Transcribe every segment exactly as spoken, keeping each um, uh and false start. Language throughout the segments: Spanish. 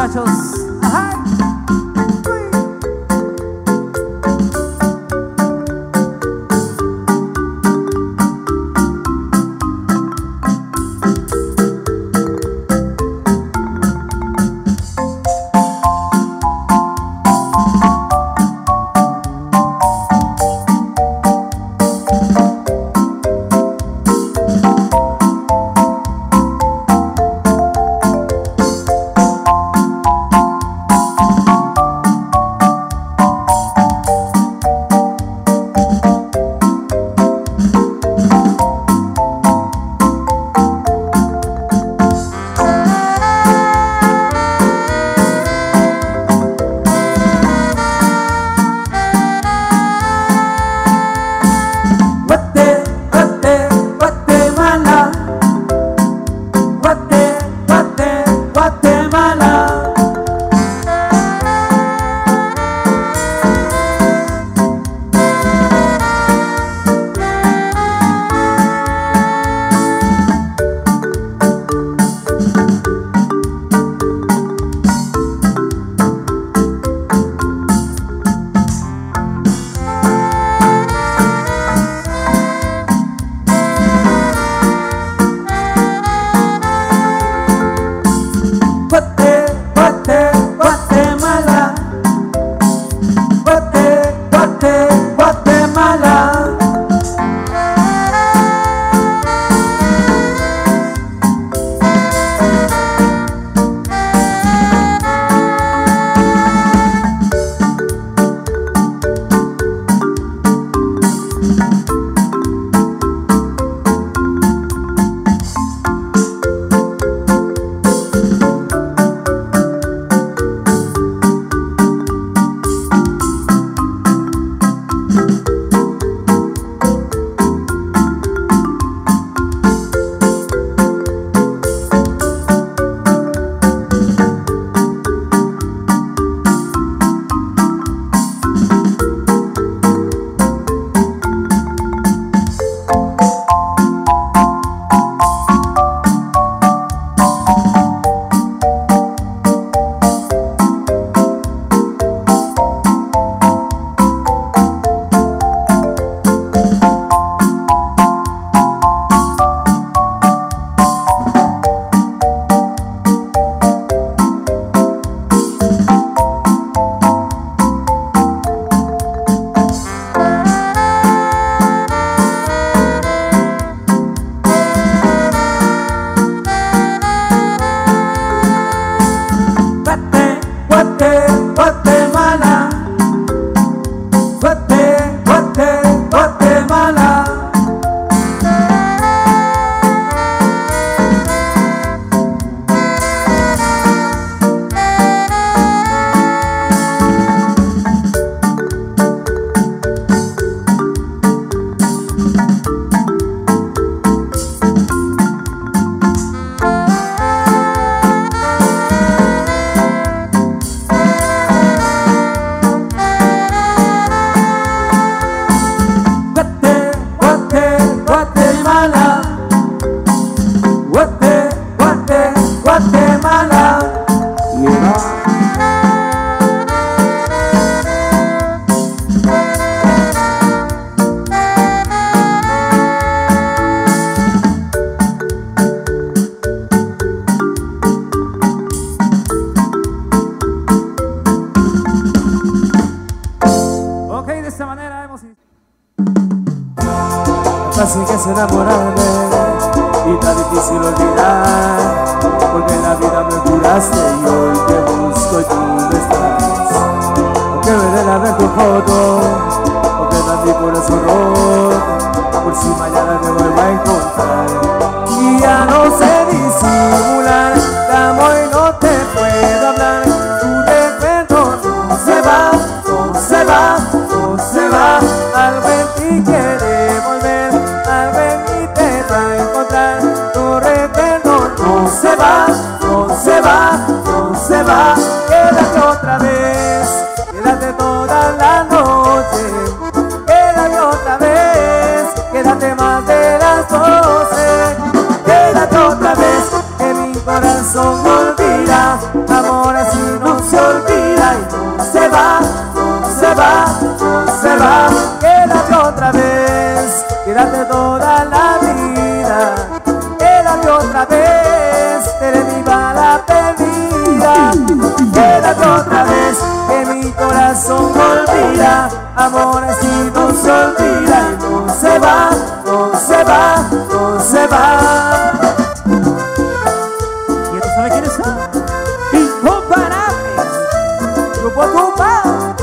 muchachos. Ajá. Así que es enamorarme y tan difícil olvidar, porque en la vida me curaste y hoy te busco y tú no estás. Aunque me den a ver tu foto, aunque da mi corazón roto, por si mañana te vuelvo a encontrar. Y ya no sé disimular, te amo y no te puedo hablar. Tu recuerdo no se va, no se va, no se va. Algo en ti quiere volver, algo en mí te va a encontrar. Tu recuerdo no se va, no se va, no va, quédate otra vez, quédate toda la vida, quédate otra vez, te reviva la perdida, quédate otra vez, que mi corazón no olvida, amor así no se olvida, y no se va, no se va, no se va. ¿Quién sabe quiénes son? Incomparables, Grupo Tupa.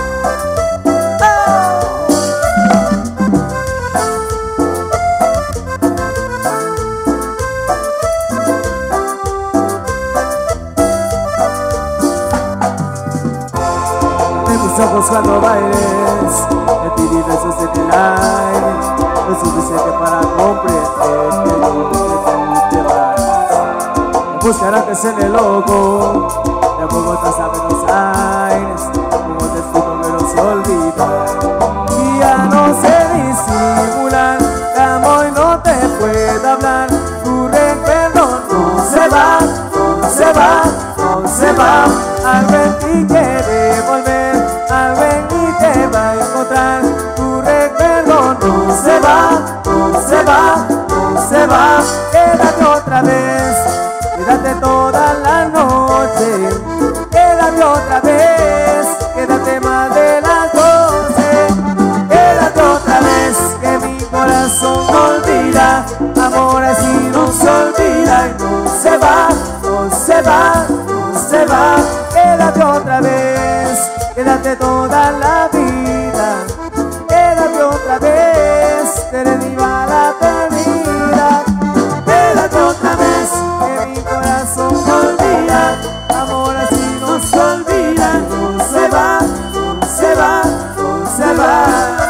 Ojos cuando bailes, me pidí besos en el aire, lo suficiente para comprender que no te vas. Me buscarán que se me loco, de Bogotá a Buenos Aires, como te explico que no se olvida. Y ya no sé disimular, te amo y no te puedo hablar, tu recuerdo no se va, no se va, no se va, algo en ti quiere volver, algo en ti te va a encontrar, tu recuerdo no se va, no se va, no se va, quédate otra vez, quédate toda la noche, quédate otra vez, quédate más de las doce, quédate otra vez, que mi corazón no olvida, amor así no se olvida, y no se va, no se va, no se va, quédate otra vez, quédate toda la vida, quédate otra vez, te reviva la perdida, quédate otra vez, que mi corazón no olvida, amor así no se olvida, no se va, no se va, no se va.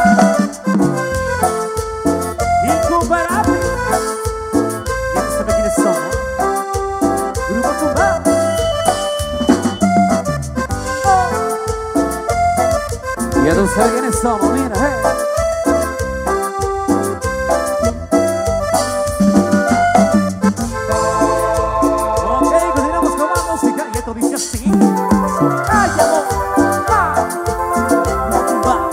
Incomparable. ¿Quién sabe quiénes son? Grupo Tupa. Ya tú sabes quiénes somos, mira, eh. Ok, continuamos con más música y esto dice así. ¡Ay, amor! ¡Ah! Va.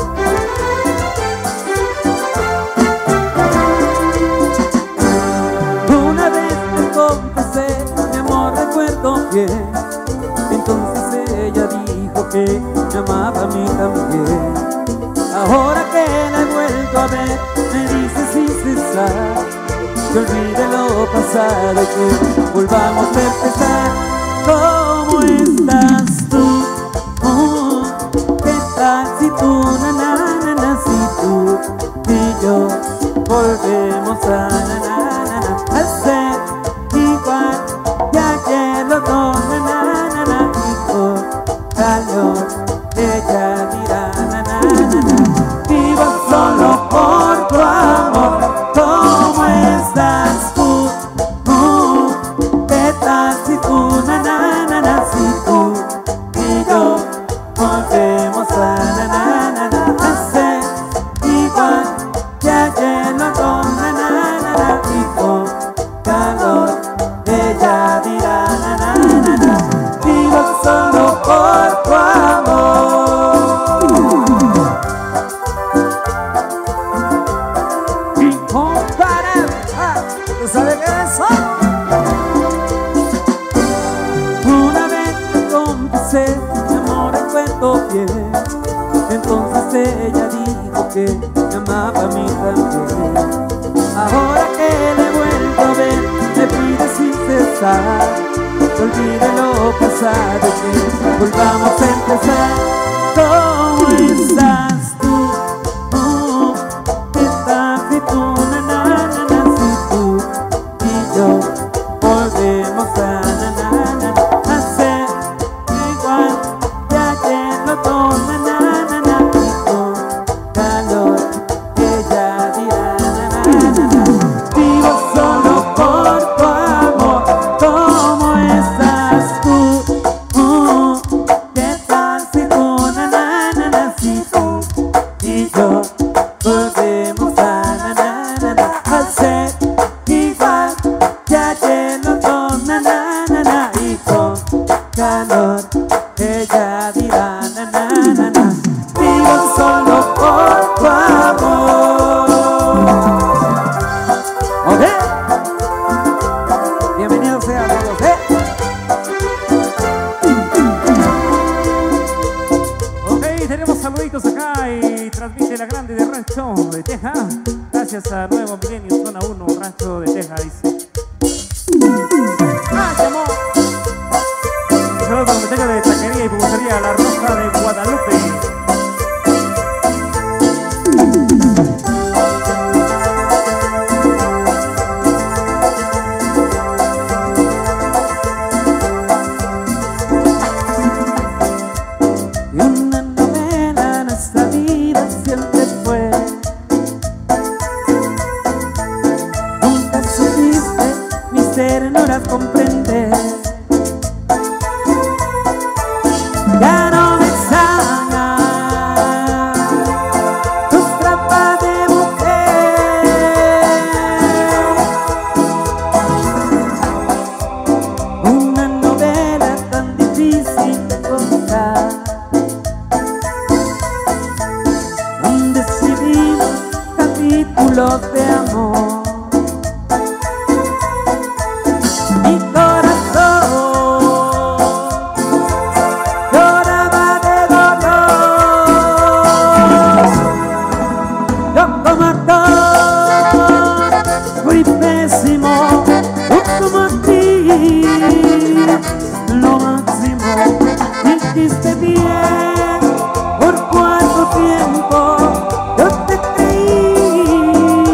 Una vez me confesé, mi amor recuerdo bien, entonces ella dijo que me amaba a mí también. Ahora que la he vuelto a ver, me dice sin cesar que olvide lo pasado y que volvamos a empezar. ¿Cómo estás tú? Oh, ¿qué tal si tú, na, na, na, na, si tú y yo volvemos a na, na, na, na, a ser igual que ayer los dos, na, na, na, na, y con calor ella dirá na, na, na, na. Vivo solo por tu amor. ¿Cómo estás tú? Uh, ¿qué tal si tú, na, na, na, na, si tú y yo volvemos a na, na, na, na, a ser igual que ayer los dos, na, na, na, na, y con calor ella dirá na, na, na, na. Vivo solo por tu amor. Incomparable. Ah, ¿tú sabes quiénes son? Una vez me confesé, mi amor recuerdo bien, entonces ella dijo que me amaba a mí también. Ahora que le he vuelto a ver, me pide sin cesar que olvide lo pasado, que volvamos a empezar. ¿Cómo estás tú? Oh, ¿qué tal si tú, na, na, na, na, si tú y yo volvemos a na, na, na, na, a ser igual que ayer los dos, na, na, na, na, y con calor ella dirá na, na, na, na. Vivo solo por tu amor. ¿Cómo estás tú? Uh, ¿qué tal si tú, na, na, Teja. Gracias a Nuevo Milenio, zona uno, Rancho de Teja, dice. ¡Gracias, amor! Un saludo para la Teja de Taquería y Pupusería La Rosa de Guadalupe. Comprender, ya no me extraña tus trampas de mujer. Una novela tan difícil de contar, donde escribimos capítulos de amor. Lo máximo, hiciste bien. ¿Por cuánto tiempo yo te creí?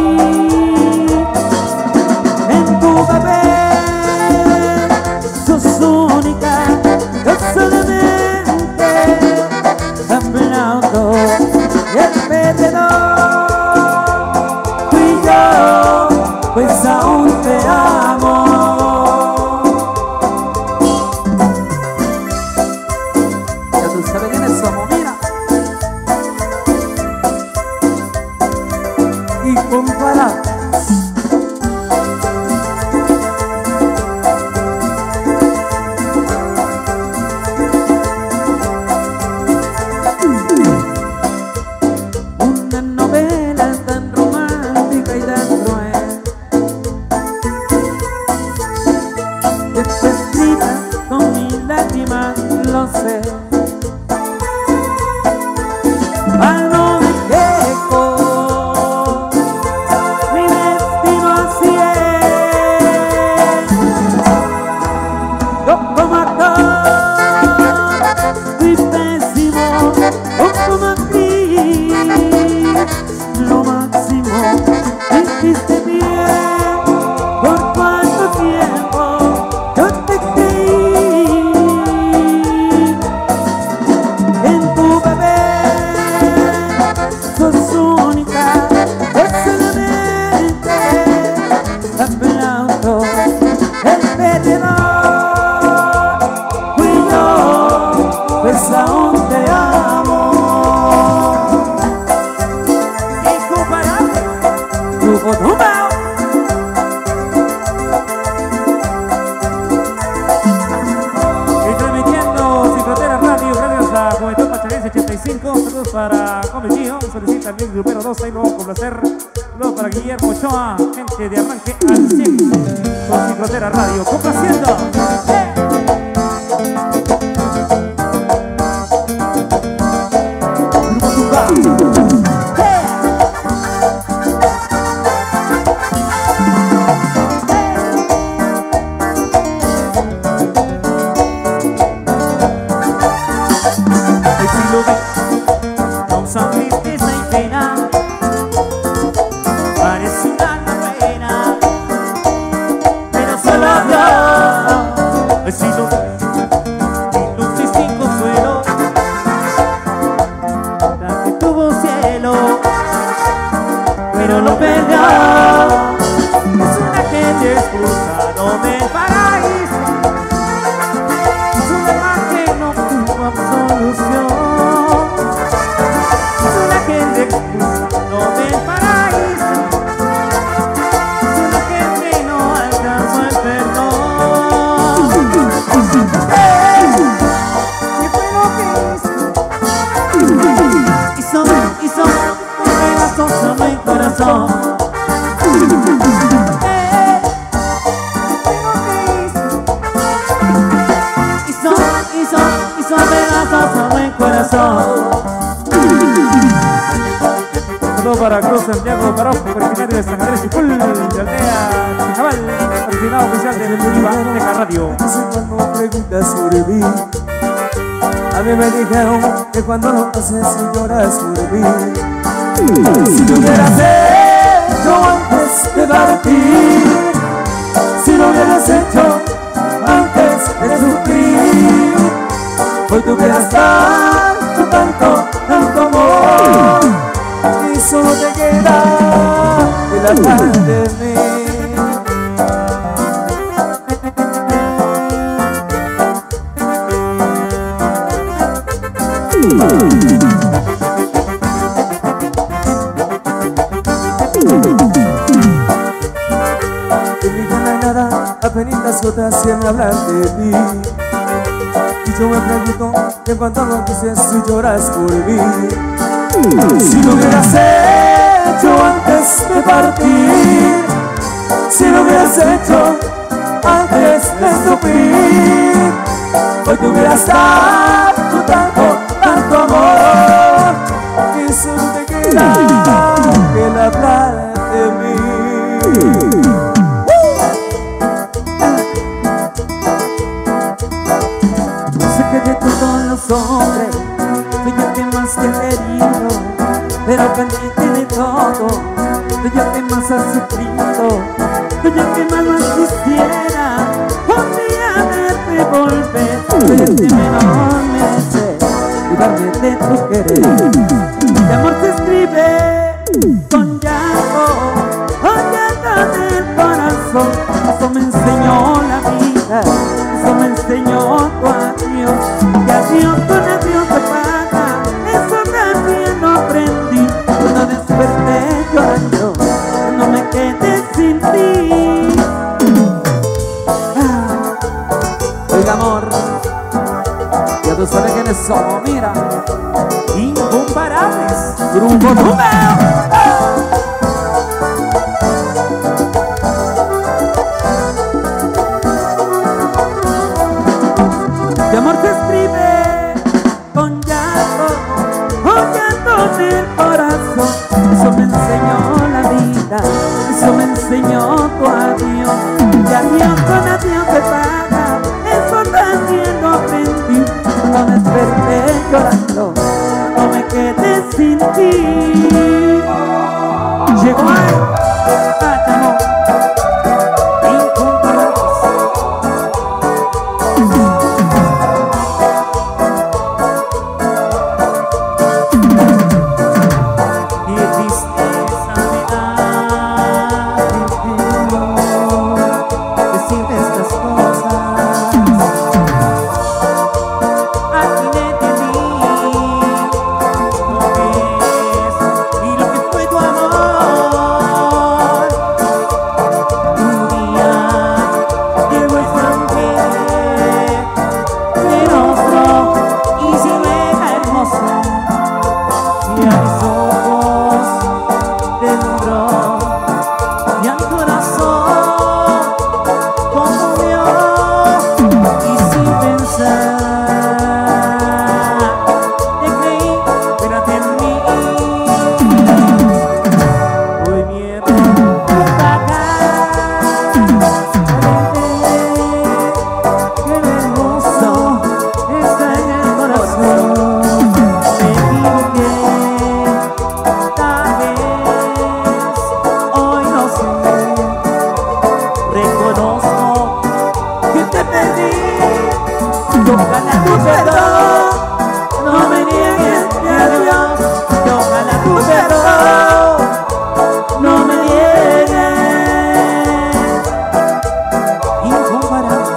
En tu papel sos única, yo solamente aplaudo el perdedor. Tú y yo, pues aún te amo. Una novela tan romántica y tan cruel, que fue escrita con mis lágrimas, lo sé. Ah, no me quejo, mi destino así es. Yo como actor fui pésimo, o como actriz lo máximo, hiciste bien. ¿Por cuánto tiempo yo te creí? En tu papel sos única, yo solamente aplaudo el perdedor. Fui yo, pues aún te amo. Incomparable, Grupo Tumbao. Y transmitiendo Sin Fronteras Radio, gracias a Juventud Pacharense ochenta y cinco. Saludos para Comillo, solicita también el grupero dos, ahí lo vamos a complacer. Saludos para Guillermo Ochoa, gente de Arranque al cien con Sin Fronteras Radio, complaciendo. ¡Eh! Con sonrisa y pena, parece una novela, pero solo yo he sido mi luz y sin consuelo, la que tuvo cielo, pero lo perdió. Es una gente expulsada del paraíso, es un alma que no tuvo absolución. Corazón, eh, hizo, hizo, hizo pedazos a buen corazón. saludo para Cruz Santiago Barón, originario de San Andrés y Full, de Aldea Chicabal, originado oficial de Viva Teca Radio. Cuando preguntas sobre mí, a mí me dijeron que cuando lo haces y lloras por mí, si lo hubieras hecho antes de partir, si lo hubieras hecho antes de sufrir, hoy te hubieras dado tanto, tanto amor, y solo te queda el hablar de mí. En mi vida no hay nada, apenas gotas que me hablan de ti. Y yo me pregunto que cuando lo dices tú lloras por mí. Si lo hubieras hecho antes de partir, si lo hubieras hecho antes de sufrir, hoy te hubieras dado tanto, tanto amor, y solo te queda el hablar de mí. Sé que de todos los hombres soy el que más te ha querido, pero pendiente de todo, soy el que más ha sufrido, soy el que más más quisiera un día verte volver, soy el que menos merece privarme de tu querer. Mi amor se escribe con llanto, con llanto del corazón. Eso me enseñó la vida, eso me enseñó tu adiós. Y adiós con adiós se paga, eso también lo aprendí cuando desperté llorando, no me quedé sin ti. Ah, oiga amor, ya tú sabes quiénes somos, mira, incomparables, Grupo Número. Mi amor se escribe con llanto, con llanto del corazón. Eso me enseñó la vida, eso me enseñó tu adiós. Y adiós con adiós se paga, eso también lo aprendí cuando desperté llorando, no me quedé sin ti. Llegó ahí, Pátamo, incomparables. Qué tristeza me da decirte estas cosas. Aquí de mí lo que es y lo que fue tu amor. Un día llegó extranjero, mi rostro y silueta hermosa, y a mis ojos dentro y al corazón conmovió, y sin pensar te creí, espérate en mí. Hoy miedo a pagar, que lo hermoso está en el corazón. Me equivoqué, tal vez hoy no sé, reconozco que te perdí. Ojalá tu perdón no me niegues mi adiós, y ojalá tu perdón no me niegues. Incomparable.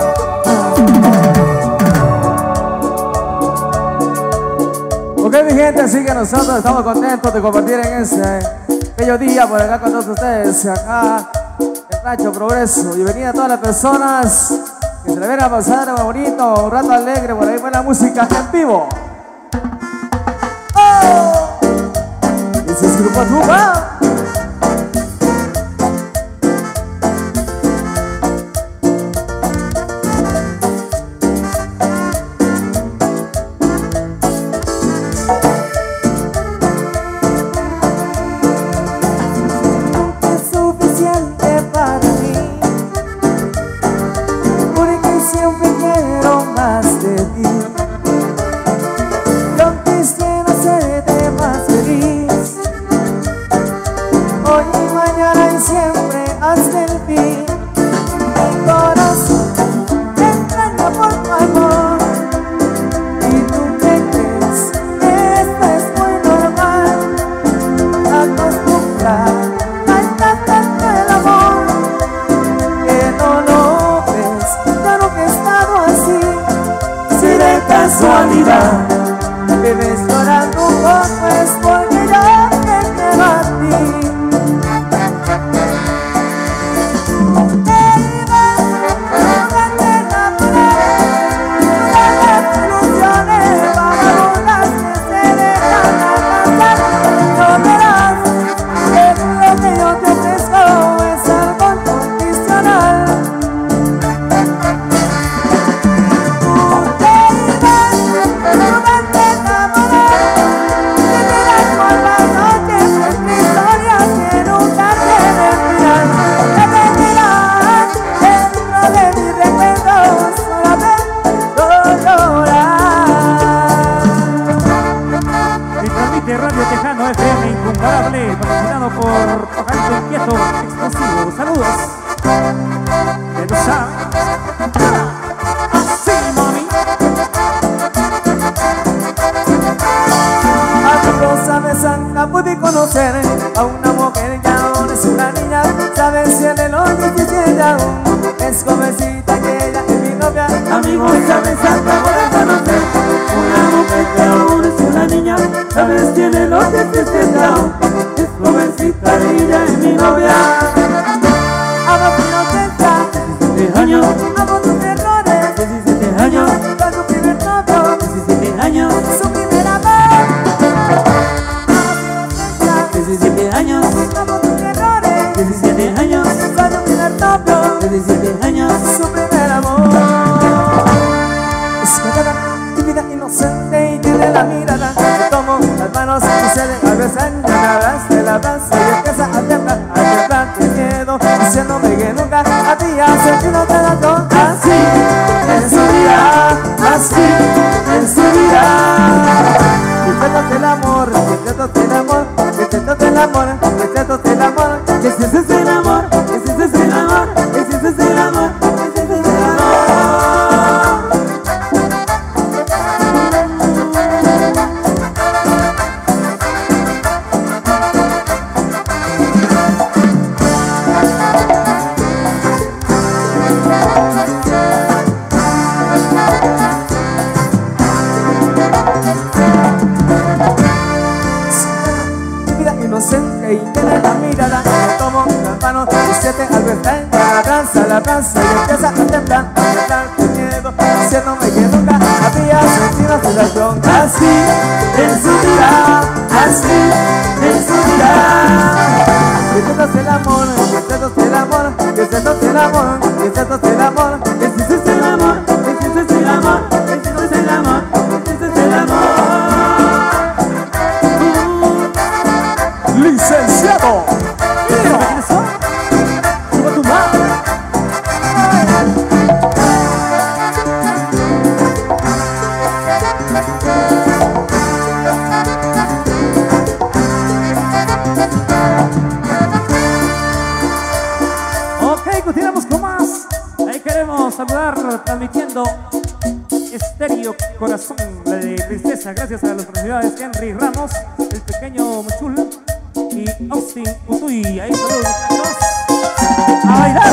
Ok, mi gente, así que nosotros estamos contentos de compartir en ese bello día por acá con todos ustedes, acá en Rancho Progreso. Y venida a todas las personas que se le viene a pasar muy bonito, un rato alegre, por ahí buena música en vivo. ¡Oh! Ese es Grupo Número. Vives llorando un poco es porque yo te quiero a ti. Radio Tejano F M Incomparable, patrocinado por Pajarito Inquieto Explosivo. Saludos. De los sí, mami. A tu rosa de Santa pude conocer a una mujer que aún es una niña. Sabes si en el hoyo diecisiete aún es jovencita que ella es mi novia. Amigo, sabes Santa pude conocer una mujer que aún es una niña. Sabes tiene los diecisiete aún es jovencita y ella es mi novia. Amo tu inocencia, diecisiete años, amo tus errores, diecisiete años, con tu primer novio, diecisiete años, su primer amor. diecisiete años, Amo tus errores, diecisiete años, con tu primer novio, diecisiete años, su primer amor. Es callada, tímida, inocente y tiene la mirada. Le tomo las manos y se le abrazan, y me abraza, la abraza y empieza a temblar, a temblar de miedo, diciéndome que nunca había sentido nada así en su vida, así en su vida. Secretos del amor, secretos del amor, secretos del amor, secretos del amor. que ese es el amor, que ese es el amor, que ese es el amor, que ese es el amor. Inocente y tiene la mirada. Le tomo las manos y siete al besar, la abraza, la abraza y empieza a temblar, a temblar de miedo, diciéndome que nunca había sentido sensación así en su vida, así en su vida. Secretos del amor, secretos del amor, secretos del amor, secretos del amor. Ese es el amor, ese es el amor, ese es el amor, ese es el amor. Licenciado, Mira, eso. Suba tu mano. Ok, continuamos con más. Ahí queremos saludar, transmitiendo Estéreo Corazón, la de Princesa, gracias a las universidades Henry Ramos, el pequeño Muchul y Austin Utuy. Ahí saludos, muchachos. ¡A bailar!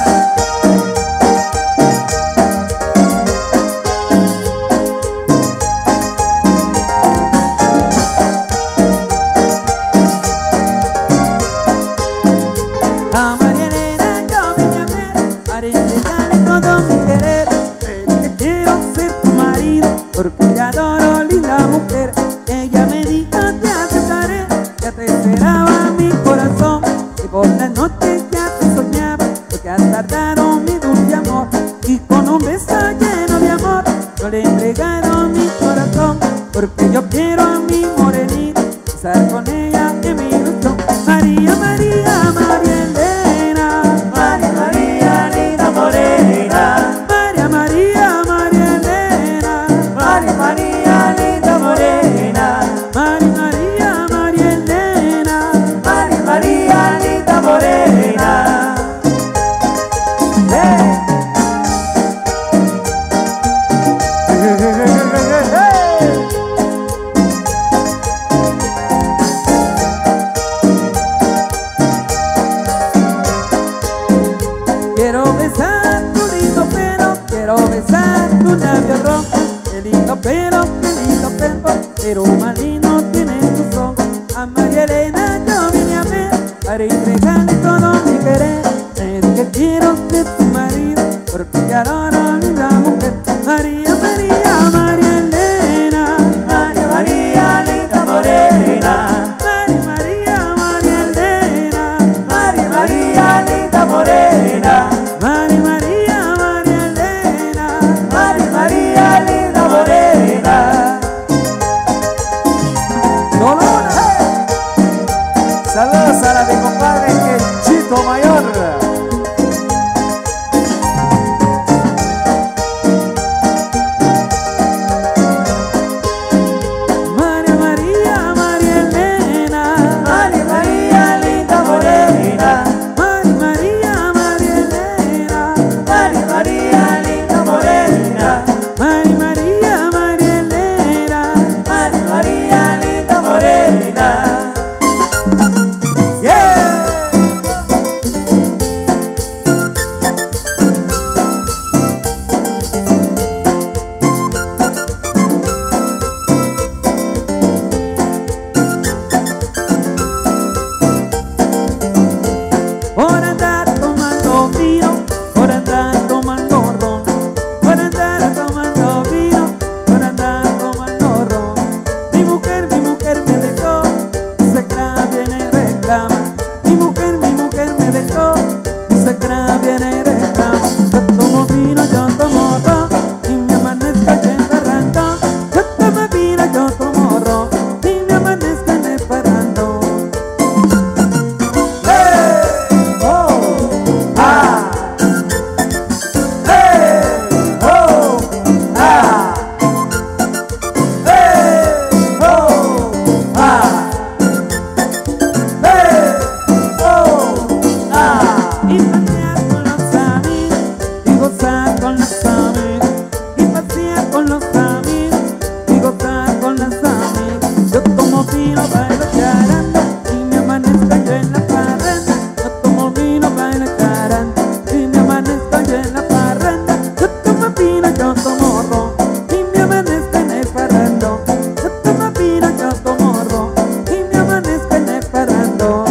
A María Elena yo me llamé para entregarle todo mi querer. Que quiero ser tu marido porque te adoro, linda mujer. Ella me dijo te aceptaré, ya te esperaba mi corazón. Y por la noche ya te soñaba porque has tardado mi dulce amor. Y con un beso lleno de amor yo le he entregado mi corazón. Porque yo quiero a mi morenita estar con ella en mi ilusión. María, María, María Elena, María, María, linda morena. María, María, María Elena, María, María, linda morena. María, María, María Elena. María, María, linda morena. Hey. Hey, hey, hey, hey, hey, hey. pero más lindo tienen tus ojos. A María Elena yo vine a ver para entregarle todo mi querer. Le dije quiero ser tu marido, porque ya adoro linda mujer. María, María, María Elena, María, María, linda morena. María, María, María Elena, María, María, linda morena. María, María, María Elena, María, María, linda morena. Dolores. Saludos a la mi compadre Quechito Mayor. María, María, María Elena, María, María, linda morena. María, María, María Elena, María, María, linda morena. María, María, María Elena, María, María, linda morena. Yeah. por andar tomando vino, por andar tomando ron, por andar tomando vino, por andar tomando ron. Mi mujer, mi mujer me dejó, dice que la viene y reclama. Mi mujer, mi mujer me dejó, dice que la viene y reclama. Yo tomo vino, yo tomo ron, y me amanezco embarrando. Yo tomo vino, yo tomo ron, y me amanezco embarrando. Y pasear con los amigos, y gozar con los amigos. Y pasear con los amigos, y gozar con los amigos. Yo tomo vino, bailo charanda, y me amanezco yo en la parranda. Yo tomo vino, bailo charanda, y me amanezco yo en la parranda. Yo tomo vino, yo tomo ron, y me amanezco en el parrando. Yo tomo vino, yo tomo ron, y me amanezco en el parrando.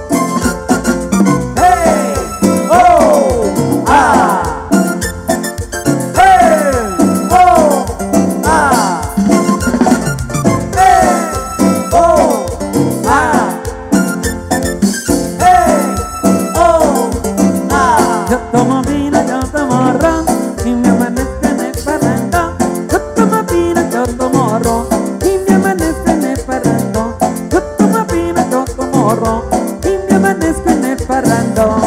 Yo tomo vino, yo tomo ron, y me amanezco en el parrando. Yo tomo vino, yo tomo ron, y me amanezco en el parrando. Yo tomo vino, yo tomo ron, y me amanezco en el parrando.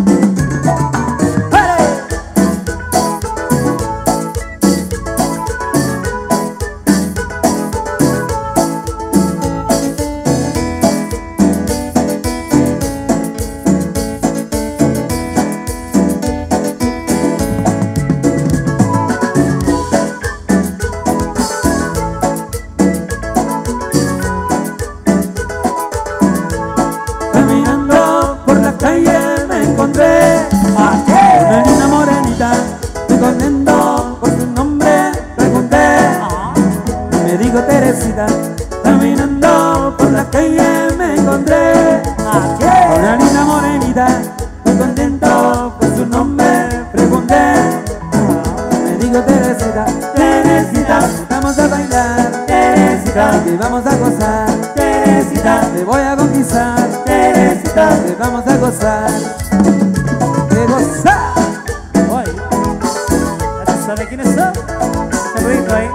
Caminando por la calle me encontré una linda morenita, muy contento por su nombre pregunté. Me dijo Teresita. Caminando por la calle me encontré una linda morenita, muy contento por su nombre pregunté. Me dijo Teresita, Teresita, vamos a bailar, Teresita, que vamos a gozar, Teresita, te voy a conquistar, Teresita, te vamos a gozar, de gozar. Oye, ¿ya se sabe quiénes son? Saludito ahí.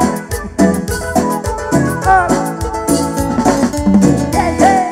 Ah. Yeah, yeah.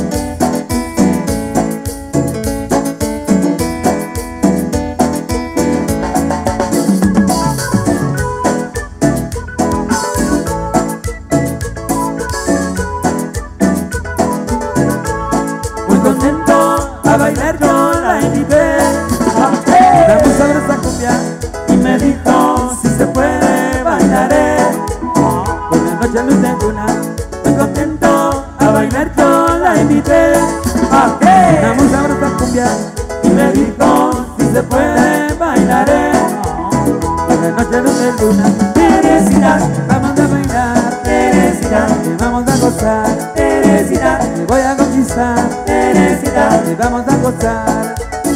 Muy contento a bailar yo la invité. Damos sabrosa cumbia y me dijo si se puede bailaré. Por la noche luz de luna, muy contento a bailar yo la invité. Damos sabrosa cumbia y me dijo si se puede bailaré. Por la noche luz de luna, Teresita, vamos a bailar, Teresita, vamos a gozar. Teresita, Te voy a conquistar. Teresita, Te vamos a gozar.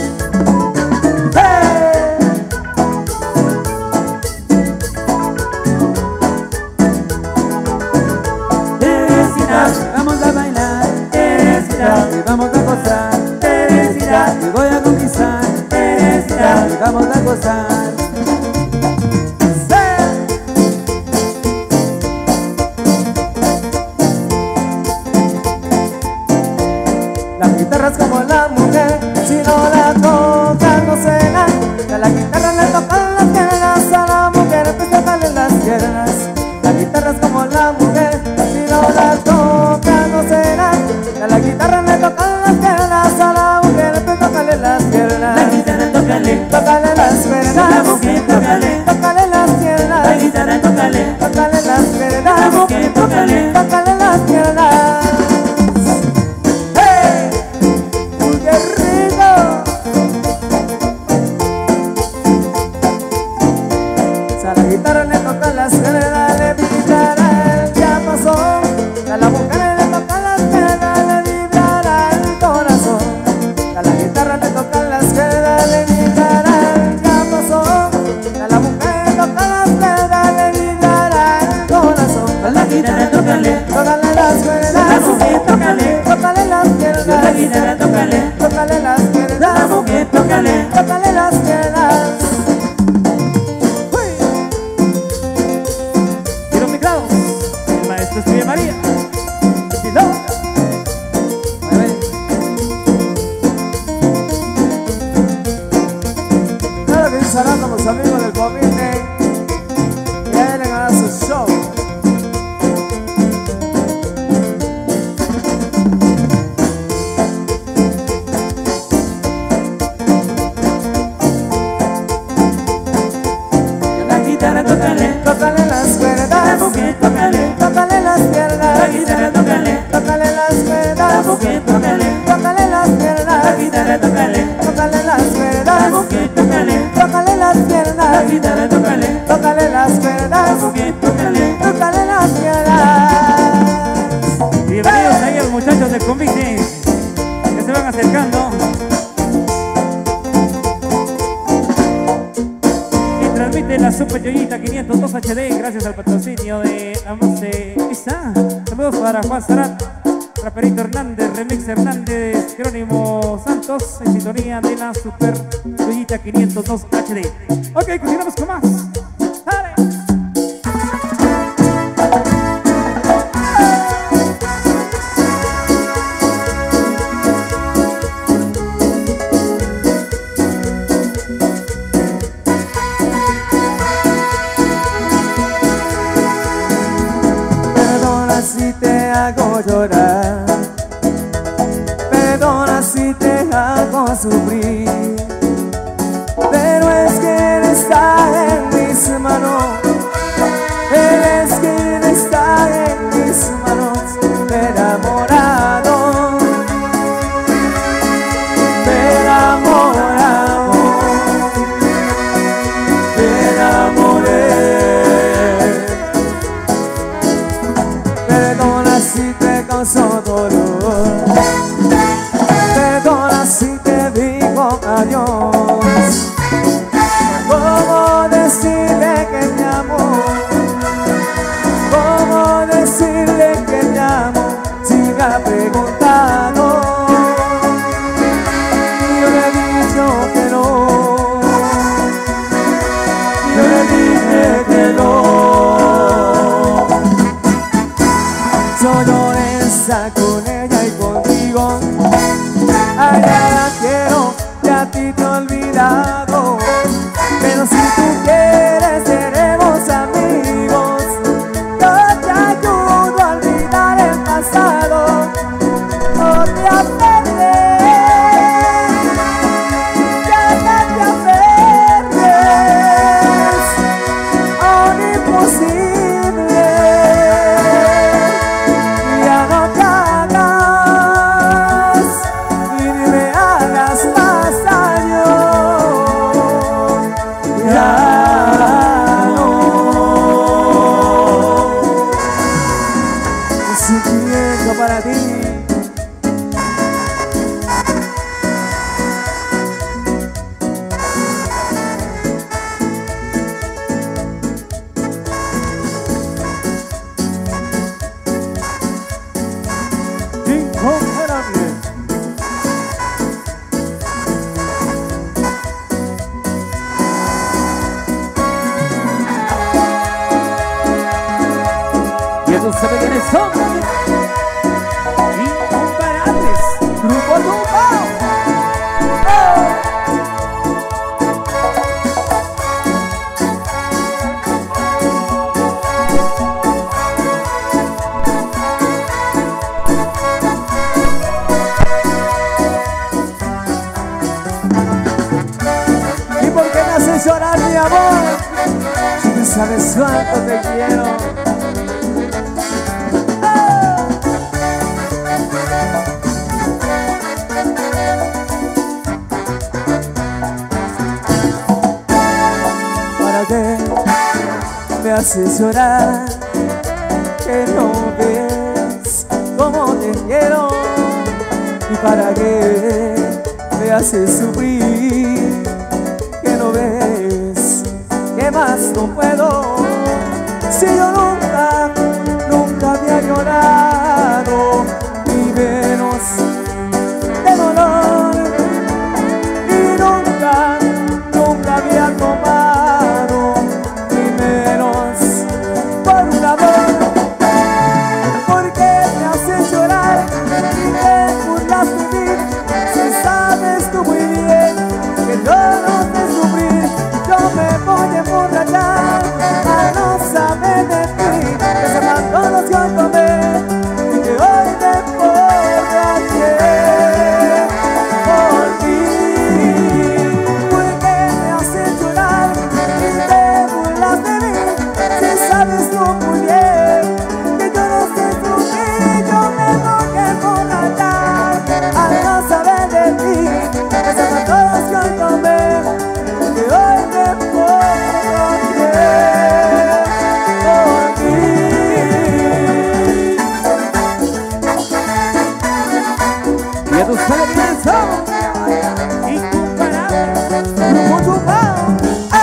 Teresita, Vamos a bailar. Teresita, Te vamos a gozar. Teresita, Te voy a conquistar. Teresita. Te vamos a gozar. La guitarra es como la mujer, si no la tocan no suena. A la guitarra le tocan las piernas, a la mujer pues tocarle las piernas. La guitarra es como la mujer, si no la tocan no suena. A la guitarra le tocan las piernas, a la mujer pues tocarle las piernas. La guitarra tócale, Tócale las piernas, la mujer tócale, tócale las piernas. la guitarra tócale, Tócale las piernas, la mujer tócale. tócale las piernas. ¡Hey! ¡Uy, qué rico! Si a la guitarra le tocan las piernas, le vibrará el diapasón. A la mujer le tocan las piernas, le vibrará el corazón. A la guitarra le tocan las piernas, le vibrará el diapasón. A la mujer le tocan las piernas, le vibrará el corazón. A la guitarra tócale, Tócale las piernas, la mujer tócale, tócale las piernas. la guitarra tócale, Tócale las piernas, la mujer tócale. tócale las piernas. Y los teclados, el maestro Estrella María. Y lo- Mueve. Ahora bien salando los amigos del comité y vienen a su show. La guitarra tócale, Tócale las la cuerdas, mujer tócale, tócale las la piernas, guitarra tócale, tócale las la cuerdas, mujer tócale, tócale las la piernas, guitarra tócale, tócale las la cuerdas, mujer tócale, tócale las la piernas, guitarra tócale, tócale las la cuerdas, mujer tócale. tócale las piernas. Bienvenidos ahí a los muchachos del convite que se van acercando. Y transmite la Super Yoyita quinientos dos H D gracias al patrocinio de Amose Isa. Saludos para Juan Sarat, Raperito Hernández, Remix Hernández, Jerónimo Santos, en sintonía de la Super Yoyita quinientos dos H D. Ok, continuamos con más. ¡Dale! Perdona si te hago llorar, perdona si te hago sufrir, pero es que Él está en mis manos, Él es quien está en mis manos, enamorado, enamorado, enamoré. Perdona si te causó dolor, perdona si te digo adiós. ¿Cómo decirle que te amo? ¿Cómo decirle que te amo? Si me ha preguntado, yo le he dicho que no, yo le dije que no. Yo lloré con ella y contigo, allá la quiero y a ti te he olvidado, pero si tú quieres seremos amigos, yo te ayudo a olvidar el pasado, no te aferres, ya no te aferres a un imposible. Ya no te hagas y dime sentimiento para ti. Incomparable. Y tú sabes quiénes son. Incomparables. Grupo Tumbao. ¿Y por qué me haces llorar, mi amor? Si tú sabes cuánto te quiero. ¿Para qué me haces llorar? Que no ves cómo te quiero. ¿Y para qué me haces sufrir? Que no ves que más no puedo. Si yo nunca, nunca había llorado, ni menos de dolor. Y nunca, nunca había tomado, ni menos por un amor. ¿Por qué me haces llorar y te burlas de mí? Si sabes tú muy bien que yo no sé sufrir. Yo me voy a emborrachar a no saber de ti, que sepan todos que hoy tomé y que hoy me emborraché por ti. ¿Por qué me haces llorar y te burlas de mí? Si sabes tú muy bien que yo no sé sufrir. Yo me voy a emborrachar a no saber de ti, que sepan todos que hoy tomé y que hoy me emborraché por ti. Y tú sabes quiénes son. Incomparables. Grupo Tumbao.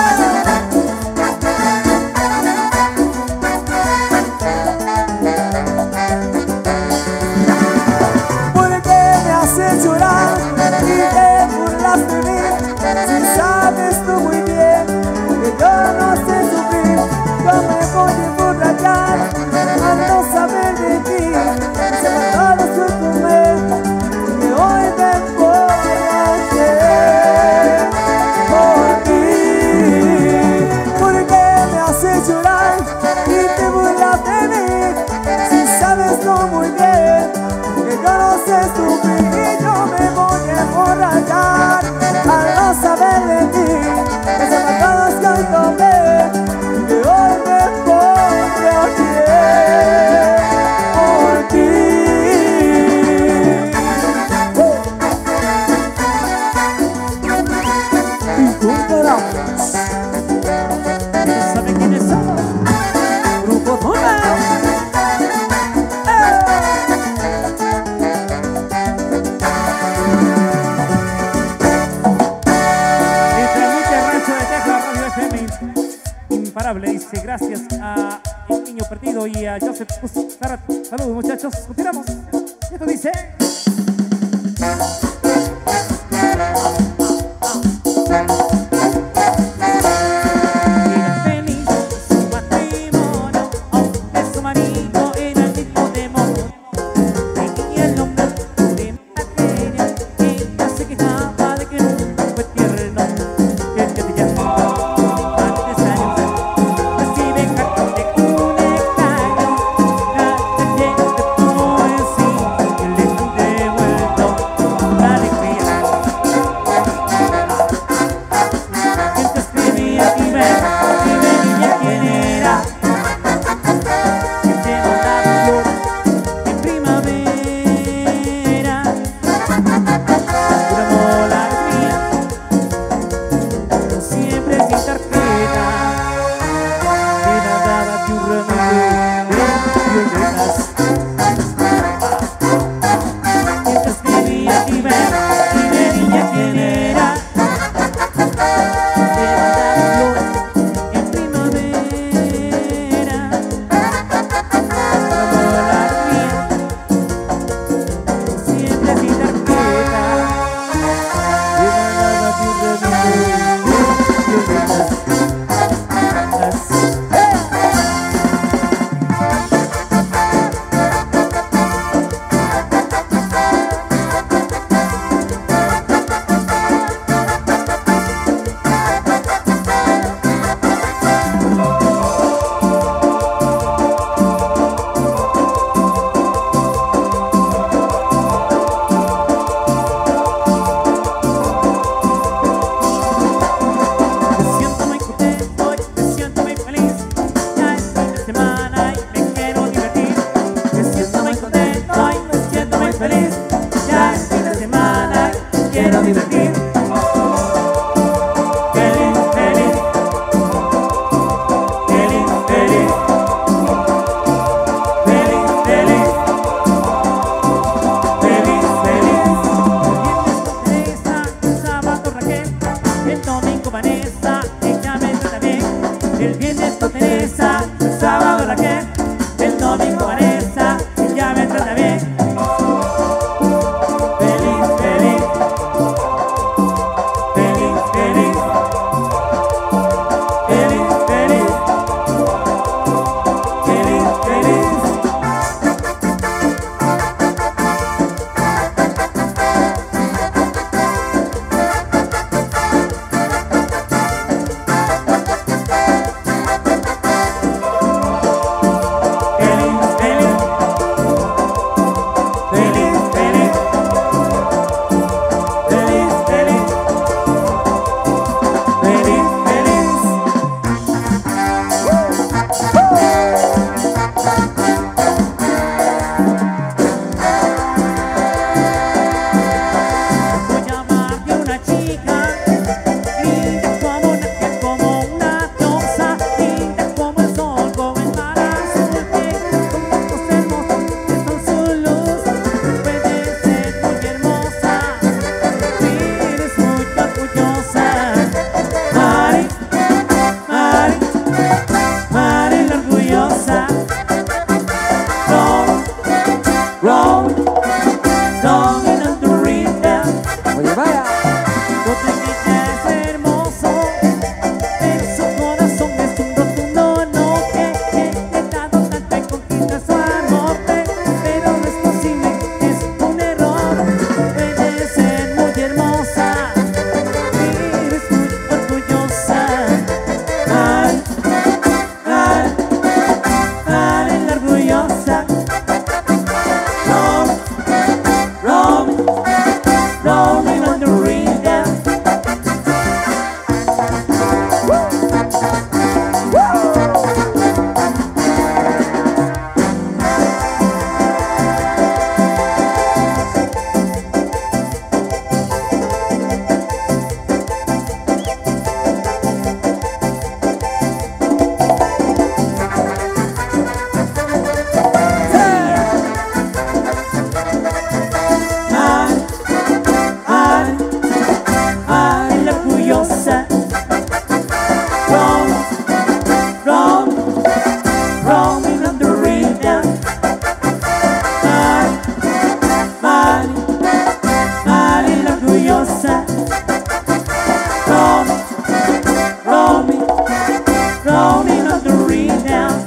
¿Por qué me haces llorar y te burlas de mí? Si sabes tú muy bien que yo no sé sufrir. Yo me voy a emborrachar a no saber de ti, que sepan todos que tomé y que hoy me emborraché por ti. ¿Por qué me haces llorar y te burlas de mí? Si sabes tú muy bien que yo no sé sufrir. Y yo me voy a emborrachar al no saber de ti, que sepan todos que hoy tomé y que hoy me emborraché por ti. Incomparables. ¿Y tú sabes quiénes son? Grupo Tumbao. Desde Lucha Rancho de Texas, Radio F M. Imparable dice gracias a El Niño Perdido y a Joseph Zarat. Saludos muchachos, continuamos. Y esto dice. Era feliz su matrimonio, aunque su marido era el tipo de mono. Tenía el nombre de Macarena, ella se quejaba de que nunca fue tierno. Que te llamo antes años, recibe cartas de un extraño, cartas llenas de poesía que le han devuelto. roll, rolling on the rhythm. Oye, vaya. No te es hermoso, pero su corazón es un rotundo no que, que te he dado tanta y conquista su amor, pero no es posible, es un error. Puedes ser muy hermosa, eres muy orgullosa. Ay, ay, Ay, la orgullosa. roll, roll, rolling on the rhythm. Ay, ay, ay, La orgullosa. roll, roll, rolling on the rhythm. Ay, ay, ay, la orgullosa. Roll, rolling, rolling on the rhythm.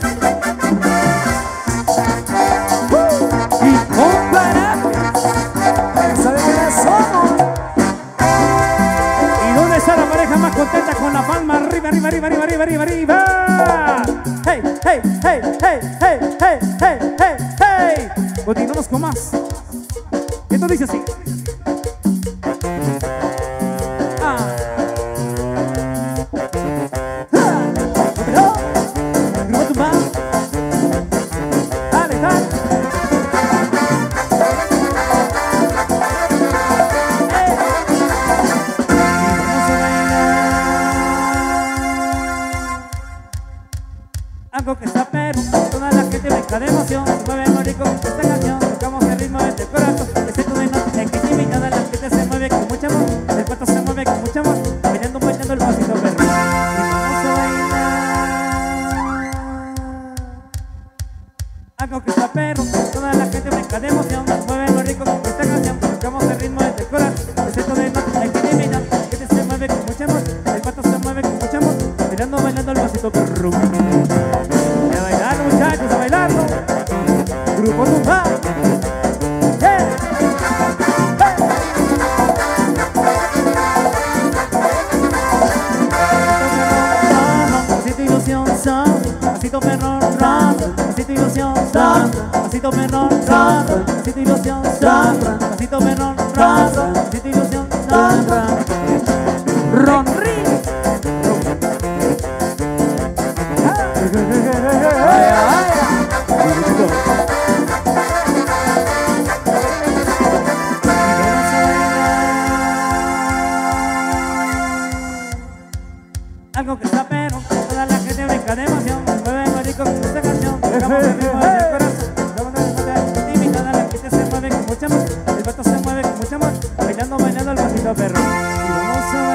Y compará. ¿Sabe quiénes somos? ¿Y dónde está la pareja más contenta con la palma arriba, arriba, arriba, arriba, arriba, arriba, arriba? Hey, hey, hey, hey, hey, hey, hey, hey, hey. Continuamos con más. Esto dice así. Ah. Ah. Grupo Tumbao. Dale, dale. Hey. Vamos a bailar algo que está perro, toda la gente brinca de emoción, se mueve muy rico con esta canción, tocamos el ritmo desde el corazón, ese todo no hay que invitada, la gente se mueve con mucho amor, el pato se mueve con mucho amor, bailando, bailando el pasito perro. Y vamos a bailar algo que está perro, toda la gente brinca de emoción, se mueve muy rico con esta canción, tocamos el ritmo desde el corazón, ese todo no hay que invitada, la gente se mueve con mucho amor, el pato se mueve con mucho amor, bailando, bailando el pasito perro. A bailarlo, muchachos, a bailarlo. Grupo Tumbao. Yeah. Pasito ilusión son, pasito perrón ron, pasito ilusión son, pasito perrón ron, pasito ilusión son, pasito perrón ron, pasito ilusión son, ron rin. Vaya, vaya. Algo que está perro, toda la gente brinca de emoción, mueve muy rico con esta canción, tocamos el ritmo desde el corazón, tocamos el ritmo desde el y toda la gente se mueve con mucho amor, el pato se mueve con mucho amor, bailando, bailando el pasito perro. Y vamos a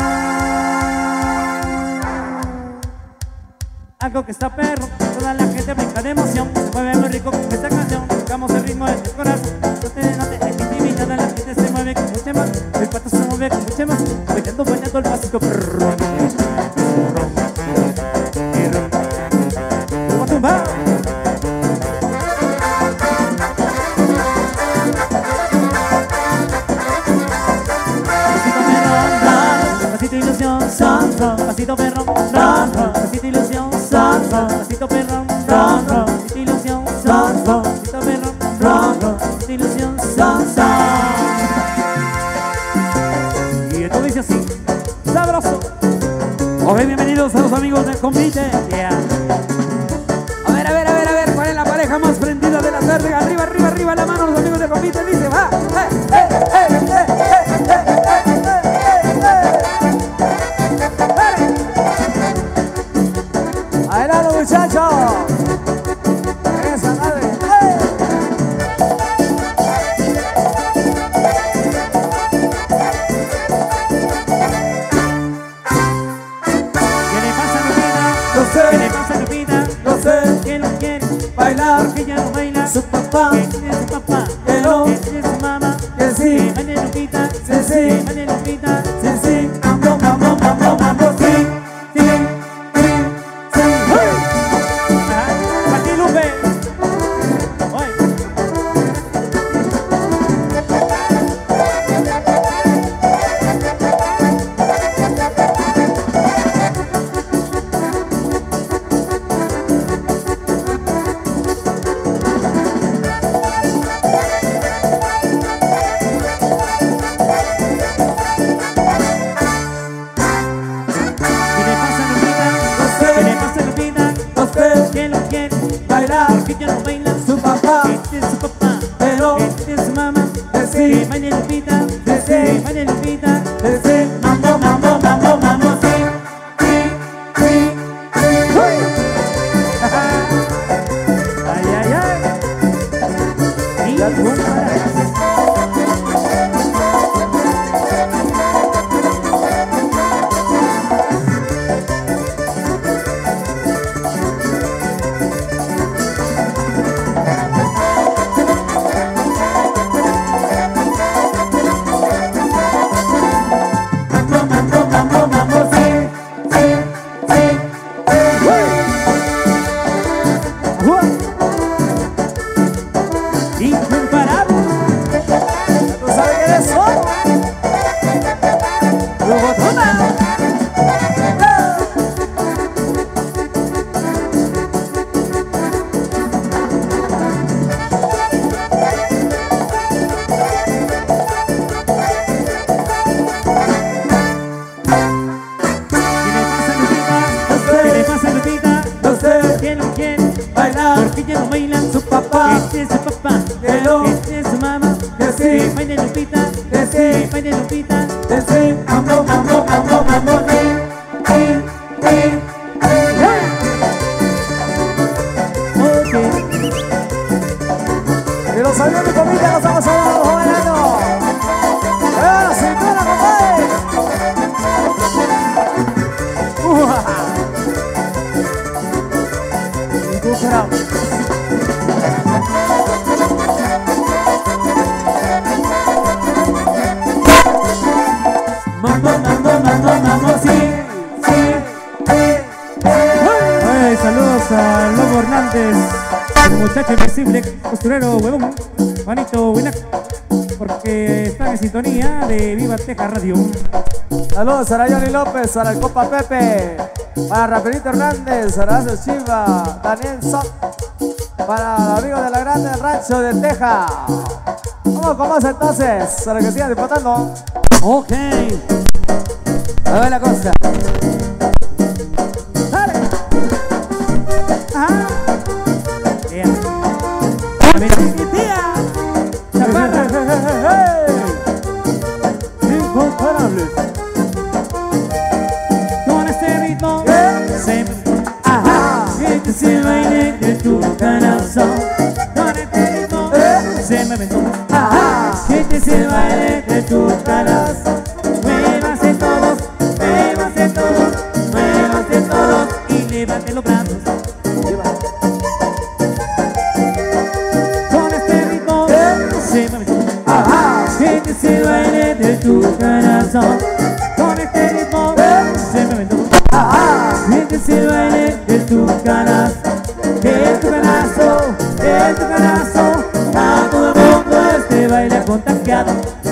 bailar algo que está perro, toda la gente brinca de emoción, se mueve muy rico con esta canción, tocamos el ritmo desde el corazón, no te note, el y toda la gente se mueve con mucho amor, el pato se mueve con mucho amor, bailando, bailando el pasito perro. Grupo Tumbao. Pasito ilusión, son, pasito perrón, ron, pasito ilusión, son, pasito perrón, ron, pasito ilusión, son, pasito perrón, ron, pasito ilusión, son, y esto dice así, sabroso. Ok, bienvenidos a los amigos del Convite. Yeah. A ver, a ver, a ver, a ver, ¿cuál es la pareja más prendida de la tarde? Arriba, arriba, arriba la mano, los amigos del Convite, dice, va. Eh, eh, eh, eh, eh, eh, eh, eh. ¡Bailando, muchachos! ¡Esa nave! ¡Eh! ¿Qué le pasa a mi vida? No sé. ¿Qué le pasa a mi vida? su papá, que no, este es su mamá, que sí, que baile Lupita, sí, que sí, baile Lupita, sí, sí, mambo, mambo, mambo, mambo, sí, sí, sí, sí, hey. ah, para ti Lupe, hoy. Que lo quiere bailar, porque ya no baila su papá, este es su papá, pero este es su mamá, que que sí, baile Lupita, que sí, que baile Lupita, que sí, mambo, mambo, mambo, mambo, sí, sí, sí, sí, hey. ay, ay, ay, y Ya tú. comparás. Mambo, mambo, mambo, sí, sí, sí, hey. Incomparable. ¿Tú sabes quién es eso? Lugotona. ¿Qué le pasa a Lupita? No sé Que no quiere bailar, porque ya no baila su papá, este es su papá, que no, este es su mamá, que que sí, baile Lupita, que que sí, baile Lupita, que sí, mambo, mambo, mambo, mambo, sí, sí, sí, sí, ok. y los aviones de familia los vamos a dar a los bailando. ¡Eh, la cintura, compadre! Incomparable. Mambo, mambo, mambo, mambo, sí, sí, sí, sí. Hey, saludos a Lobo Hernández, el muchacho invisible, costurero, huevón, Juanito Winac, porque están en sintonía de Viva Teja Radio. Saludos a Johnny López, para el Copa Pepe, para Raperito Hernández, Horacio Chiva, Daniel Soc, para el amigo de la Grande del Rancho de Teja. Vamos con más entonces, para que sigan disfrutando. Ok. A ver la cosa. Dale. Ajá. Yeah. Mi tía. Chaparra. Incomparable. Con este ritmo ¿Qué? se Ajá. siente ese baile de tu corazón. Con este ritmo ¿Eh? se me aventó. Ajá. Siente ese baile de tu corazón. Muévanse todos, muévanse todos, muévanse todos y levanten los brazos. Con este ritmo ¿Eh? se me aventó. Ajá. Siente ese baile de tu corazón. Con este ritmo ¿Eh? se me aventó. Ajá. Siente ese baile de tu corazón. De tu corazón, de tu corazón. A todo el mundo este baile ha contagiado.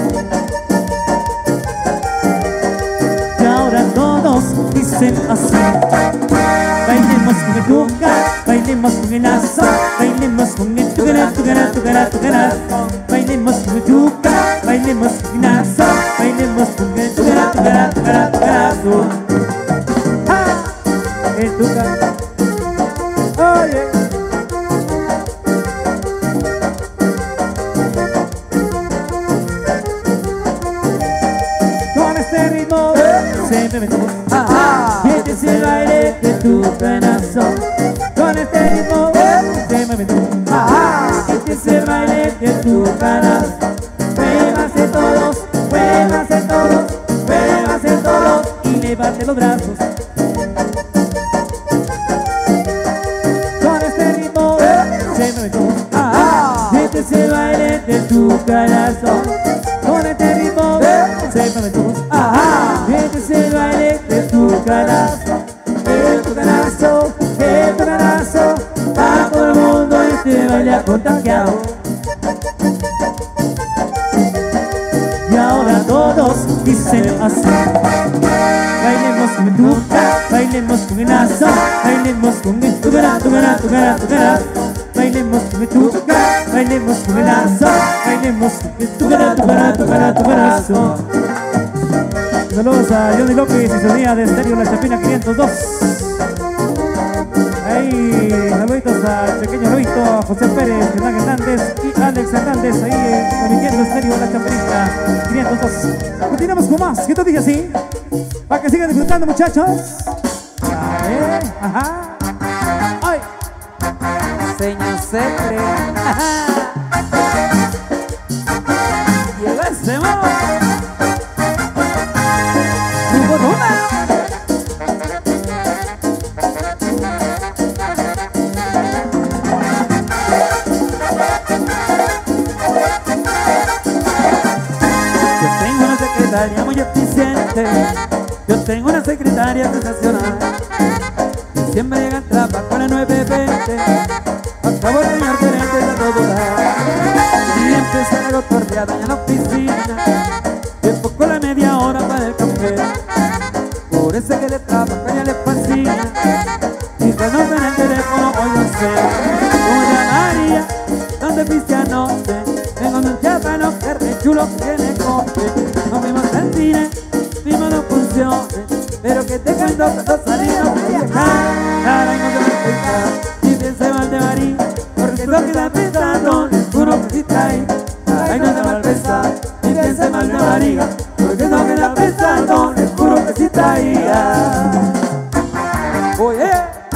Y ahora todos dicen así. Bailemos con el tuca, bailemos con el aso, bailemos con el tucara, tucara, tucara, tucara. Bailemos con el tuca, bailemos con el aso, bailemos con el tucara, tucara, tucara, tucara. ¡Ah! El tuca. Oye. Con este ritmo se me metió. Ajá. Siente ese baile de tu corazón. Con este ritmo se me metió. Ajá. Siente ese baile de tu corazón. Muévanse todos, muévanse todos, muévanse todos y levante los brazos. Con este ritmo se me metió. Ajá. Siente ese baile de tu corazón. Con este ritmo, sépanme todos. Ajá. Este es el baile de tu corazón. De tu corazón, de tu corazón. A todo el mundo este baile ha contagiado. Y ahora todos dicen así. Bailemos con el tuca, bailemos con el lazo, bailemos con el tucara, tucara, tucara, tucara. Bailemos con el tuca, bailemos con el lazo, bailemos con el tucara, tucara, tucara, tucarazo. Saludos a Johnny López y su día de Estéreo La Chapina quinientos dos. Ahí, saluditos al pequeño Loito, a José Pérez, Hernán Hernández y Alex Hernández, ahí transmitiendo Estéreo La Chapinita quinientos dos. Continuamos con más, ¿qué te dije así? Para que sigan disfrutando, muchachos. A ver, ajá. ¡Ay! Señor Secre. Llegó ese modo. Tuvo número. Yo tengo una secretaria muy eficiente. Yo tengo una secretaria sensacional. Que siempre llega al trabajo con la nueve veinte. Acabo el señor gerente de todo dar. Y empieza la gotorreada en la oficina. De poco la media hora para el café. Por eso que le trabaja ya le fascina. Y cuando suena el teléfono hoy no sé cómo llamaría, donde fuiste anoche. Tengo un diáfano que re chulo tiene coche. Nos vimos al cine, vimos no funcione. Pero que te cuento cuando salimos de viajar. Ahora no te voy a pensar y piense mal de María. Porque lo que está pensando es puro que sí trae. Ay, no te va a pensar y piense mal de María. Porque lo que está pensando es puro que sí traía. Oye.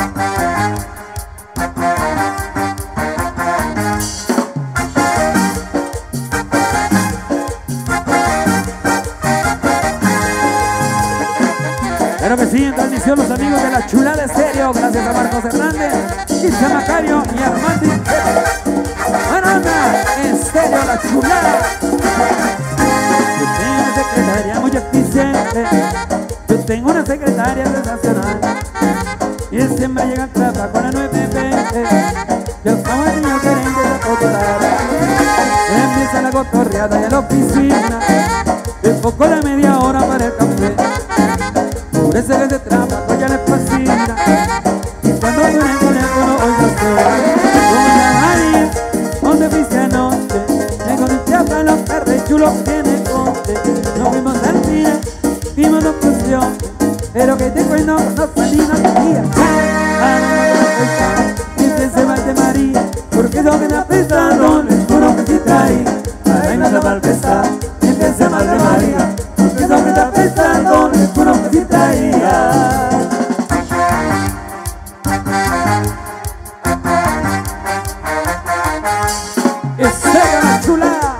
Claro que sí, en transmisión los amigos de La Chulada Estéreo, gracias a Marcos Hernández, Isha Macario y Armando. Bueno, anda, Estéreo La Chulada. Yo tengo una secretaria muy eficiente. Yo tengo una secretaria sensacional. Y él siempre llega al trabajo a las nueve veinte. Yo estaba el señor gerente de Cotolar. Empieza la cotorreada en la oficina. De poco la media hora para el café. Por ese que se trabajo ya le fascina. Y cuando suena el teléfono hoy no sé cómo llamaría, donde fuiste anoche. Tengo un diáfano que re chulo tiene coche. Nos vimos al cine, vimos no funciona. Pero que te cuento cuando salimos de día. Ahora no te voy a pensar y piense mal de María. Porque lo que está pensando les juro que sí trae. Ay, no te va a pensar y piense mal de María. Porque lo que está pensando les juro que sí traía. Estéreo La Chulada.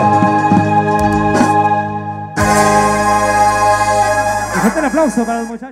Un fuerte aplauso para los muchachos.